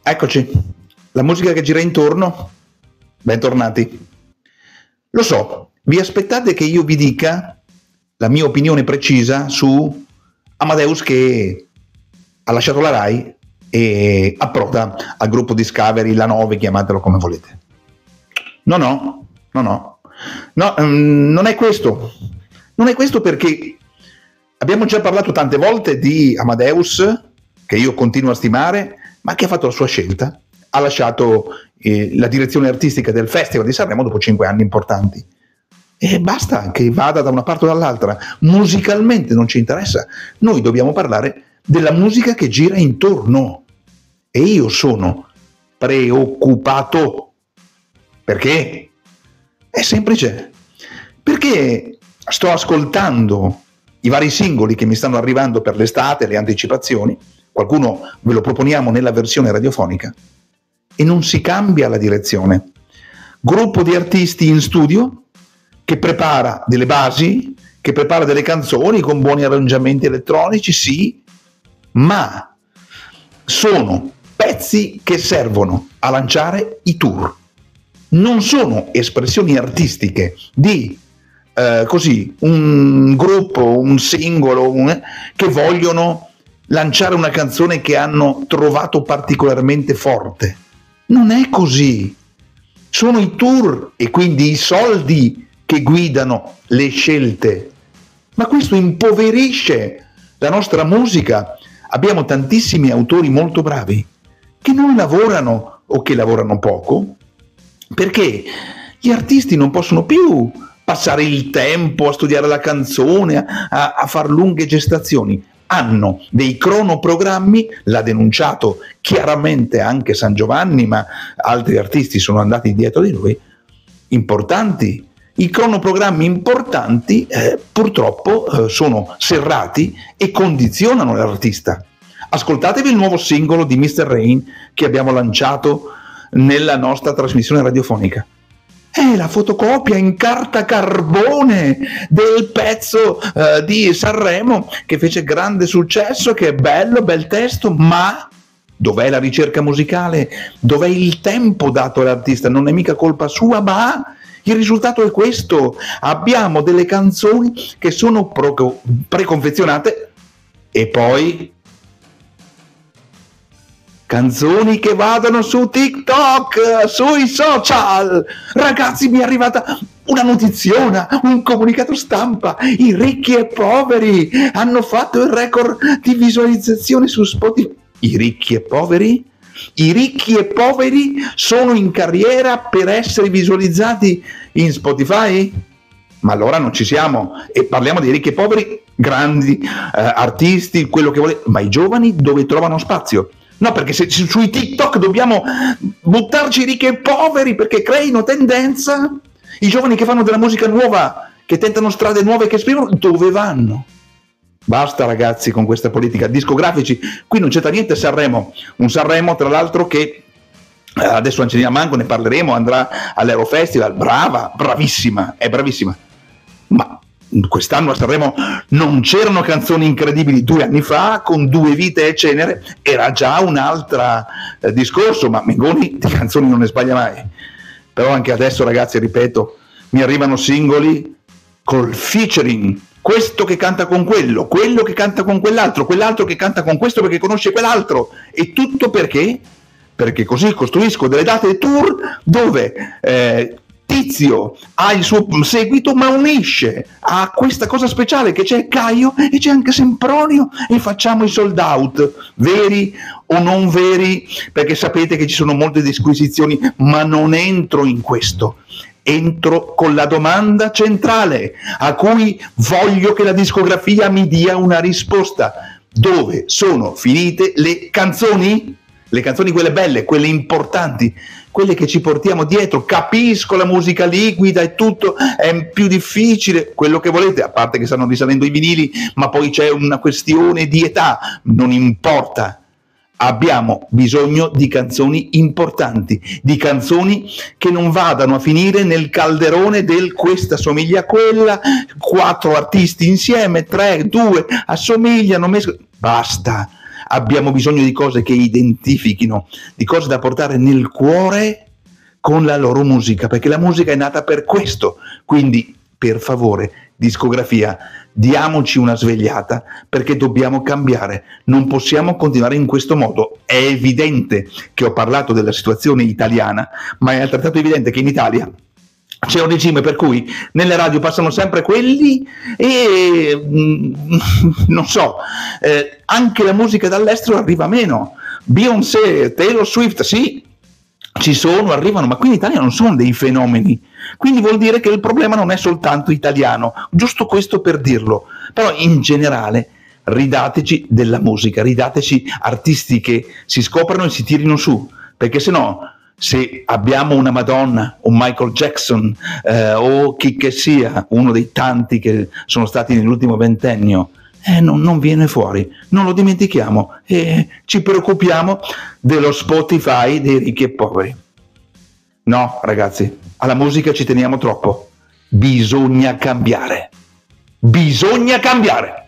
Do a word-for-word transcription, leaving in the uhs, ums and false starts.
Eccoci, la musica che gira intorno, bentornati. Lo so, vi aspettate che io vi dica la mia opinione precisa su Amadeus che ha lasciato la Rai e approda al gruppo Discovery, la nove, chiamatelo come volete. No, no, no, no, no, um, non è questo, non è questo perché abbiamo già parlato tante volte di Amadeus, che io continuo a stimare, ma che ha fatto la sua scelta, ha lasciato eh, la direzione artistica del Festival di Sanremo dopo cinque anni importanti. E basta che vada da una parte o dall'altra, musicalmente non ci interessa, noi dobbiamo parlare della musica che gira intorno. E io sono preoccupato. Perché? È semplice. Perché sto ascoltando i vari singoli che mi stanno arrivando per l'estate, le anticipazioni, qualcuno ve lo proponiamo nella versione radiofonica, e non si cambia la direzione. Gruppo di artisti in studio che prepara delle basi, che prepara delle canzoni con buoni arrangiamenti elettronici, sì, ma sono pezzi che servono a lanciare i tour. Non sono espressioni artistiche di eh, così un gruppo, un singolo, un, che vogliono lanciare una canzone che hanno trovato particolarmente forte. Non è così. Sono i tour e quindi i soldi che guidano le scelte. Ma questo impoverisce la nostra musica. Abbiamo tantissimi autori molto bravi che non lavorano o che lavorano poco, perché gli artisti non possono più passare il tempo a studiare la canzone, a, a far lunghe gestazioni. Hanno dei cronoprogrammi, l'ha denunciato chiaramente anche San Giovanni, ma altri artisti sono andati dietro di lui, importanti. I cronoprogrammi importanti eh, purtroppo eh, sono serrati e condizionano l'artista. Ascoltatevi il nuovo singolo di mister Rain che abbiamo lanciato nella nostra trasmissione radiofonica. È la fotocopia in carta carbone del pezzo uh, di Sanremo che fece grande successo, che è bello, bel testo, ma dov'è la ricerca musicale? Dov'è il tempo dato all'artista? Non è mica colpa sua, ma il risultato è questo. Abbiamo delle canzoni che sono pro- preconfezionate e poi canzoni che vadano su TikTok, sui social. Ragazzi, mi è arrivata una notiziona, un comunicato stampa. I ricchi e poveri hanno fatto il record di visualizzazione su Spotify. I ricchi e poveri? I ricchi e poveri sono in carriera per essere visualizzati in Spotify? Ma allora non ci siamo. E parliamo di ricchi e poveri, grandi eh, artisti, quello che volete. Ma i giovani dove trovano spazio? No, perché se sui TikTok dobbiamo buttarci ricchi e poveri perché creino tendenza, i giovani che fanno della musica nuova, che tentano strade nuove, che esprimono, dove vanno? Basta ragazzi con questa politica, discografici, qui non c'entra niente Sanremo, un Sanremo tra l'altro che adesso Angelina Mango, ne parleremo, andrà all'Eurofestival, brava, bravissima, è bravissima, ma quest'anno a Sanremo non c'erano canzoni incredibili. Due anni fa con Due vite e cenere era già un altro eh, discorso, ma Mengoni di canzoni non ne sbaglia mai. Però anche adesso ragazzi, ripeto, mi arrivano singoli col featuring, questo che canta con quello, quello che canta con quell'altro, quell'altro che canta con questo perché conosce quell'altro, e tutto perché? Perché così costruisco delle date tour dove eh, Tizio ha il suo seguito, ma unisce a questa cosa speciale che c'è Caio e c'è anche Sempronio e facciamo i sold out, veri o non veri, perché sapete che ci sono molte disquisizioni, ma non entro in questo. Entro con la domanda centrale a cui voglio che la discografia mi dia una risposta. Dove sono finite le canzoni? Le canzoni quelle belle, quelle importanti, quelle che ci portiamo dietro. Capisco la musica liquida e tutto, è più difficile, quello che volete, a parte che stanno risalendo i vinili, ma poi c'è una questione di età, non importa. Abbiamo bisogno di canzoni importanti, di canzoni che non vadano a finire nel calderone del questa somiglia a quella, quattro artisti insieme, tre, due assomigliano, mesco... basta. abbiamo bisogno di cose che identifichino, di cose da portare nel cuore con la loro musica, perché la musica è nata per questo. Quindi, per favore, discografia, diamoci una svegliata, perché dobbiamo cambiare, non possiamo continuare in questo modo. È evidente che ho parlato della situazione italiana, ma è altrettanto evidente che in Italia c'è un regime per cui nelle radio passano sempre quelli e mm, non so, eh, anche la musica dall'estero arriva meno. Beyoncé, Taylor Swift, sì, ci sono, arrivano, ma qui in Italia non sono dei fenomeni, quindi vuol dire che il problema non è soltanto italiano, giusto questo per dirlo. Però in generale ridateci della musica, ridateci artisti che si scoprano e si tirino su, perché se no, se abbiamo una Madonna, un Michael Jackson eh, o chi che sia, uno dei tanti che sono stati nell'ultimo ventennio, eh, non, non viene fuori, non lo dimentichiamo e ci preoccupiamo dello Spotify dei ricchi e poveri. No, ragazzi, alla musica ci teniamo troppo. Bisogna cambiare. Bisogna cambiare.